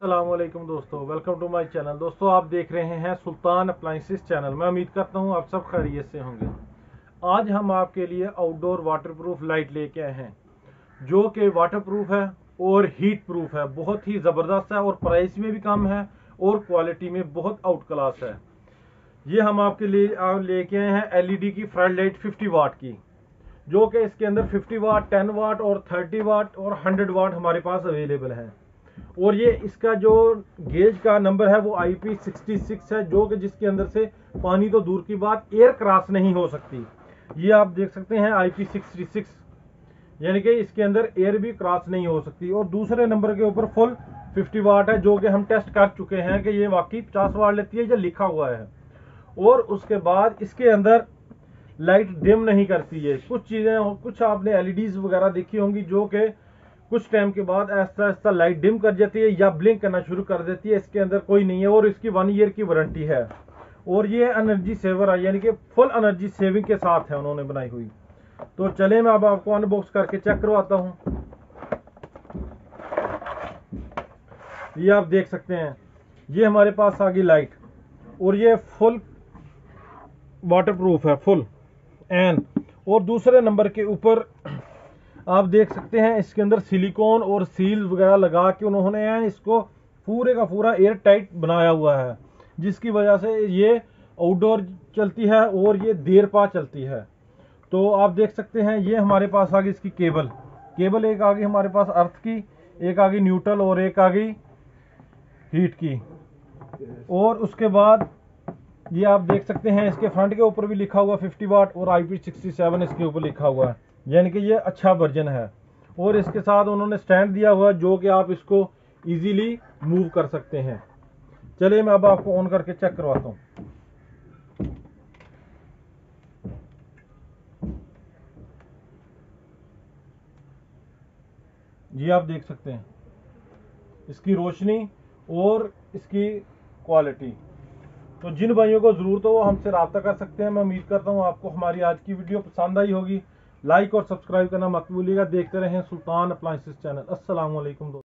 अस्सलामुअलैकुम दोस्तों, welcome to my channel. दोस्तों, आप देख रहे हैं सुल्तान अप्लायंसेस चैनल। मैं उम्मीद करता हूं आप सब खैरियत से होंगे। आज हम आपके लिए आउटडोर वाटरप्रूफ लाइट लेके आए हैं जो कि वाटरप्रूफ है और हीट प्रूफ है। बहुत ही ज़बरदस्त है और प्राइस में भी कम है और क्वालिटी में बहुत आउट क्लास है। ये हम आपके लिए लेके आए हैं एलईडी की फ्लड लाइट 50 वाट की, जो कि इसके अंदर 50 वाट, 10 वाट और 30 वाट और 100 वाट हमारे पास अवेलेबल है। और ये इसका जो गेज का नंबर है वो IP66 है, जो कि जिसके अंदर से पानी तो दूर की बात एयर क्रॉस नहीं हो सकती। ये आप देख सकते हैं IP66, यानी कि इसके अंदर एयर भी क्रॉस नहीं हो सकती। और दूसरे नंबर के ऊपर फुल 50 वाट है, जो कि हम टेस्ट कर चुके हैं कि ये वाकई 50 वाट लेती है, ये लिखा हुआ है। और उसके बाद इसके अंदर लाइट डिम नहीं करती है। कुछ चीज़ें, कुछ आपने एलईडीज वगैरह देखी होंगी जो कि कुछ टाइम के बाद ऐसा ऐसा लाइट डिम कर जाती है या ब्लिंक करना शुरू कर देती है। इसके अंदर कोई नहीं है और इसकी 1 ईयर की वारंटी है। और ये एनर्जी सेवर है, यानी कि फुल एनर्जी सेविंग के साथ है उन्होंने बनाई हुई। तो चले मैं अब आपको अनबॉक्स करके चेक करवाता हूँ। ये आप देख सकते हैं, ये हमारे पास आ गई लाइट और ये फुल वाटरप्रूफ है, फुल एन। और दूसरे नंबर के ऊपर आप देख सकते हैं इसके अंदर सिलिकॉन और सील वगैरह लगा के उन्होंने इसको पूरे का पूरा एयर टाइट बनाया हुआ है, जिसकी वजह से ये आउटडोर चलती है और ये देर पा चलती है। तो आप देख सकते हैं ये हमारे पास आ गई इसकी केबल एक आ गई हमारे पास अर्थ की, एक आ गई न्यूट्रल और एक आ गई हीट की। और उसके बाद ये आप देख सकते हैं इसके फ्रंट के ऊपर भी लिखा हुआ 50 वाट और IP67 इसके ऊपर लिखा हुआ है, यानी कि ये अच्छा वर्जन है। और इसके साथ उन्होंने स्टैंड दिया हुआ है जो कि आप इसको इजीली मूव कर सकते हैं। चलिए मैं अब आपको ऑन करके चेक करवाता हूँ। जी आप देख सकते हैं इसकी रोशनी और इसकी क्वालिटी। तो जिन भाइयों को जरूरत हो वो हमसे रब्ता कर सकते हैं। मैं उम्मीद करता हूँ आपको हमारी आज की वीडियो पसंद आई होगी। लाइक और सब्सक्राइब करना मत भूलिएगा। देखते रहें सुल्तान अप्लायंसेस चैनल। अस्सलाम वालेकुम।